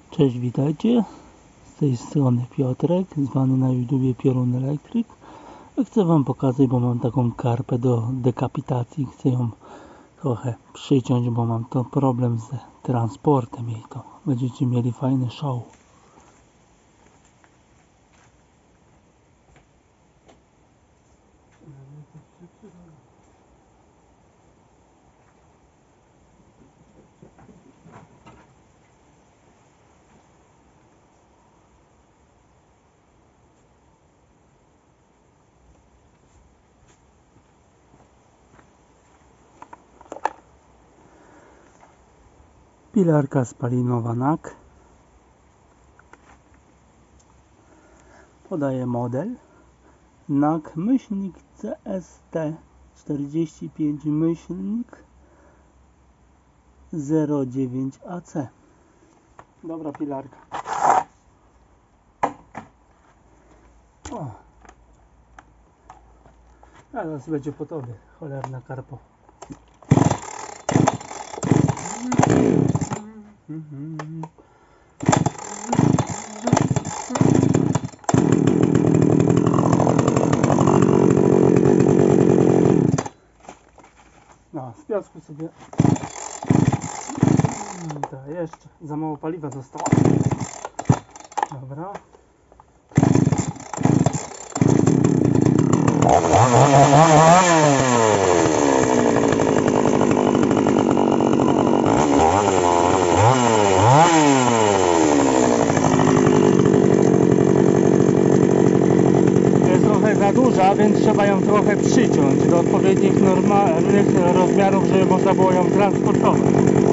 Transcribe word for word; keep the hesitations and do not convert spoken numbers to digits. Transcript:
Cześć, witajcie. Z tej strony Piotrek, zwany na YouTubie Piorun Elektryk. Chcę wam pokazać, bo mam taką karpę do dekapitacji. Chcę ją trochę przyciąć, bo mam to problem z transportem jej. To będziecie mieli fajny show. Pilarka spalinowa N A K. Podaję model N A K myślnik C S T czterdzieści pięć myślnik zero dziewięć A C. Dobra pilarka. O. A zaraz będzie po tobie, cholerna karpo. No, z piasku sobie. Tak, jeszcze za mało paliwa zostało. Dobra. Jest trochę za duża, więc trzeba ją trochę przyciąć do odpowiednich normalnych rozmiarów, żeby można było ją transportować.